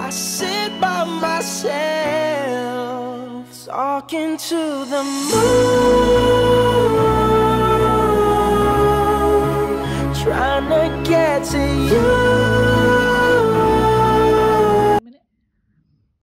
I sit by myself, talking to the moon, trying to get to you.